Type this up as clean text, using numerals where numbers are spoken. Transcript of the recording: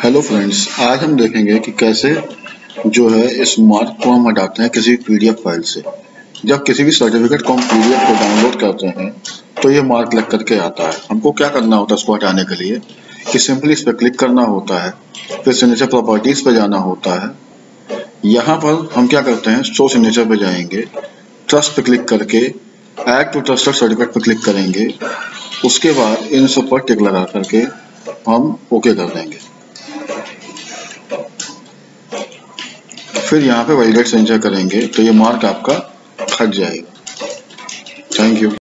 Hello friends, आज हम देखेंगे कि कैसे जो है इस मार्क को हम हटाते हैं किसी पीडीएफ फाइल से। जब किसी भी सर्टिफिकेट को हम पीडीएफ को डाउनलोड करते हैं तो ये मार्क लग करके आता है। हमको क्या करना होता है इसको हटाने के लिए कि सिंपली इस पर क्लिक करना होता है, फिर सिग्नेचर प्रॉपर्टीज पे जाना होता है। यहाँ पर हम क्या करते हैं, शो सिग्नेचर पे जाएंगे, ट्रस्ट पे क्लिक करके ऐड टू ट्रस्टेड सर्टिफिकेट पे क्लिक करेंगे। उसके बाद इन सब पर टिक लगा करके हम ओके कर देंगे। फिर यहाँ पे वैलिडेट सिग्नेचर करेंगे तो ये मार्क आपका हट जाएगा। Thank you.